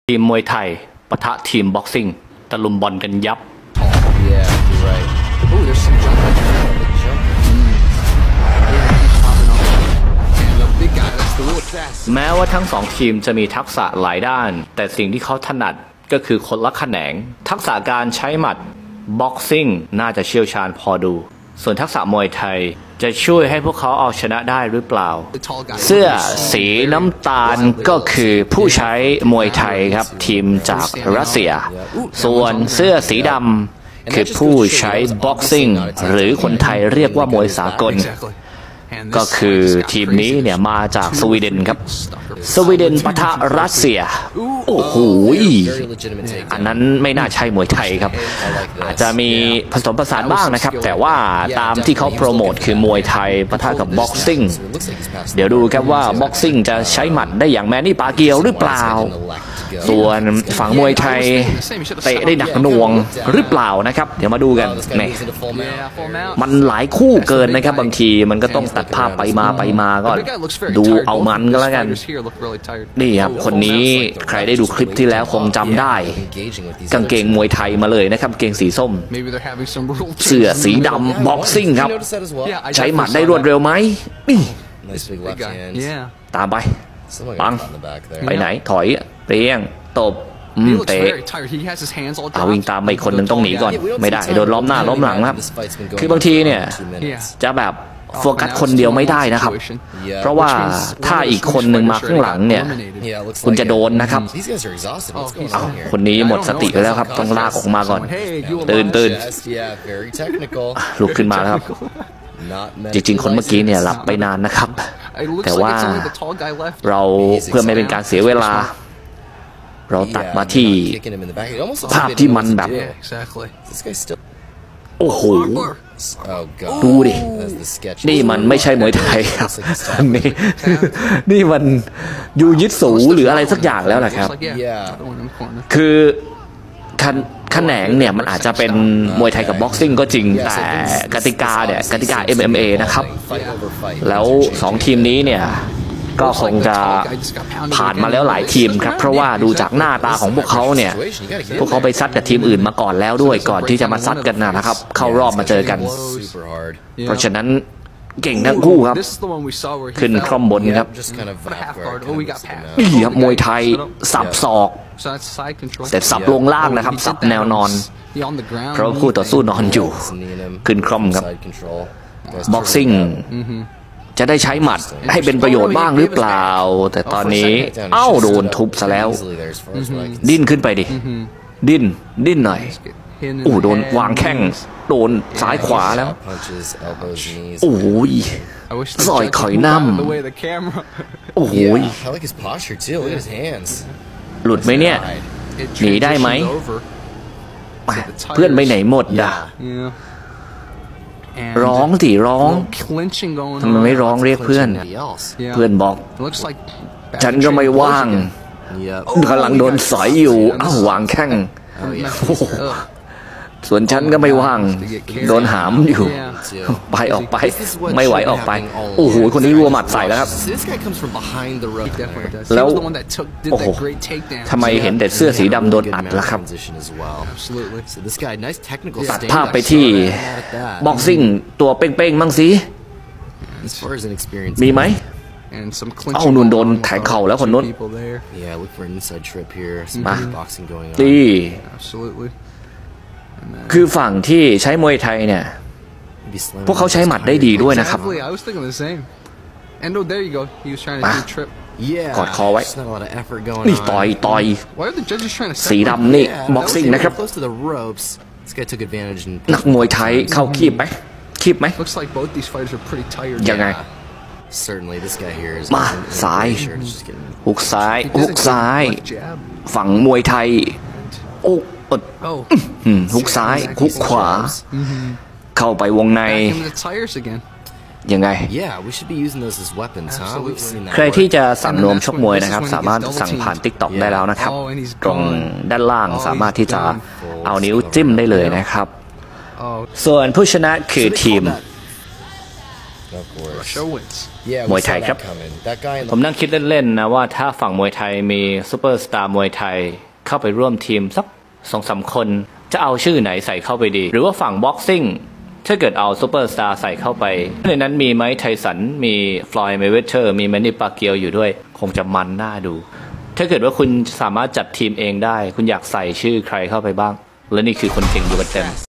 ทีมมวยไทยปะทะทีมบ็อกซิ่งตะลุมบอลกันยับแม้ว่าทั้งสองทีมจะมีทักษะหลายด้านแต่สิ่งที่เขาถนัดก็คือคนละแขนงทักษะการใช้หมัดบ็อกซิ่งน่าจะเชี่ยวชาญพอดูส่วนทักษะมวยไทยจะช่วยให้พวกเขาเอาชนะได้หรือเปล่าเสื้อสีน้ำตาลก็คือผู้ใช้มวยไทยครับทีมจากรัสเซียส่วนเสื้อสีดำคือผู้ใช้บ็อกซิ่งหรือคนไทยเรียกว่ามวยสากลก็คือทีมนี้เนี่ยมาจากสวีเดนครับสวีเดนปะทะรัสเซียโอ้โหอันนั้นไม่น่าใช่มวยไทยครับอาจจะมีผสมผสานบ้างนะครับแต่ว่าตามที่เขาโปรโมทคือมวยไทยปะทะกับบ็อกซิ่งเดี๋ยวดูครับว่าบ็อกซิ่งจะใช้หมัดได้อย่างแมนนี่ปาเกียวหรือเปล่าส่วนฝั่งมวยไทยเตะได้หนักหน่วงหรือเปล่านะครับเดี๋ยวมาดูกันนี่มันหลายคู่เกินนะครับบางทีมันก็ต้องตัดภาพไปมาก็ดูเอามันก็แล้วกันนี่ครับคนนี้ใครได้ดูคลิปที่แล้วคงจำได้กางเกงมวยไทยมาเลยนะครับกางเกงสีส้มเสื้อสีดำบ็อกซิ่งครับใช้หมัดได้รวดเร็วไหมนี่ตามไปปังไปไหนถอยเปรี้ยงตบเตะเอาวิ่งตามไปคนหนึ่งต้องหนีก่อนไม่ได้โดนล้อมหน้าล้อมหลังครับคือบางทีเนี่ยจะแบบโฟกัสคนเดียวไม่ได้นะครับเพราะว่าถ้าอีกคนหนึ่งมาข้างหลังเนี่ยคุณจะโดนนะครับเอาคนนี้หมดสติไปแล้วครับต้องลากออกมาก่อนตื่นลุกขึ้นมาแล้วครับจริงๆคนเมื่อกี้เนี่ยหลับไปนานนะครับแต่ว่าเราเพื่อไม่เป็นการเสียเวลาเราตัดมาที่ภาพที่มันแบบโอ้โหดูดินี่มันไม่ใช่มวยไทยครับนี่มันยูยิตสูหรืออะไรสักอย่างแล้วแหละครับคือแขนงเนี่ยมันอาจจะเป็นมวยไทยกับบ็อกซิ่งก็จริงแต่กติกาเนี่ยกติกา MMA นะครับแล้ว2ทีมนี้เนี่ยก็คงจะผ่านมาแล้วหลายทีมครับเพราะว่าดูจากหน้าตาของพวกเขาเนี่ยพวกเขาไปซัดกับทีมอื่นมาก่อนแล้วด้วยก่อนที่จะมาซัดกันนะครับเข้ารอบมาเจอกันเพราะฉะนั้นเก่งทั้งคู่ครับขึ้นคร่อมบนครับนี่ครับมวยไทยสับศอกแต่สับลงล่างนะครับสับแนวนอนเพราะคู่ต่อสู้นอนอยู่ขึ้นคร่อมครับบ็อกซิ่งจะได้ใช้หมัดให้เป็นประโยชน์บ้างหรือเปล่าแต่ตอนนี้โดนทุบซะแล้วดิ้นขึ้นไปดิดิ้นหน่อยโดนวางแข้งโดนซ้ายขวาแล้วโอ้ยซอยข่อยน้ำโอ้โหหลุดไหมเนี่ยหนีได้ไหมเพื่อนไปไหนหมดด่าร้องสิร้องทำไมไม่ร้องเรียกเพื่อนบอกฉันก็ไม่ว่างกำลังโดนสอยอยู่วางแข้งส่วนฉันก็ไม่ว่างโดนหามอยู่ไปออกไปไม่ไหวออกไปโอ้โหคนนี้รัวหมัดใส่แล้วครับแล้วโอ้โหทำไมเห็นแต่เสื้อสีดำโดนอัดล่ะครับตัดภาพไปที่บ็อกซิ่งตัวเป้งๆมั่งสิมีไหมนุ่นโดนแทงเข่าแล้วคนนู้นมาตีคือฝั่งที่ใช้มวยไทยเนี่ยพวกเขาใช้หมัดได้ดีด้วยนะครับกอดคอไว้นี่ต่อยสีดำนี่บ็อกซิ่งนะครับนักมวยไทยเข้าคีบไหมยังไงมาซ้ายหุกซ้ายฝั่งมวยไทยหุกซ้ายหุกขวาเข้าไปวงในยังไงใครที่จะสั่งนวมชกมวยนะครับสามารถสั่งผ่าน TikTok ได้แล้วนะครับตรงด้านล่างสามารถที่จะเอานิ้วจิ้มได้เลยนะครับส่วนผู้ชนะคือทีม Of course. Russia wins. Yeah, we มวยไท saw ยครับ that coming. That guy in ผม the นั่งคิดเล่นๆนะว่าถ้าฝั่งมวยไทยมีซูเปอร์สตาร์มวยไทยเข้าไปร่วมทีมสัก2-3 คนจะเอาชื่อไหนใส่เข้าไปดี หรือว่าฝั่งบ็อกซิ่งถ้าเกิดเอาซูเปอร์สตาร์ใส่เข้าไปในนั้นมีไมค์ไทสันมีฟลอยด์เมเวเธอร์มีแมนนี่ปาเกียวอยู่ด้วยคงจะมันน่าดู ถ้าเกิดว่าคุณสามารถจัดทีมเองได้คุณอยากใส่ชื่อใครเข้าไปบ้างและนี่คือคนเก่งอยู่กันเต็ม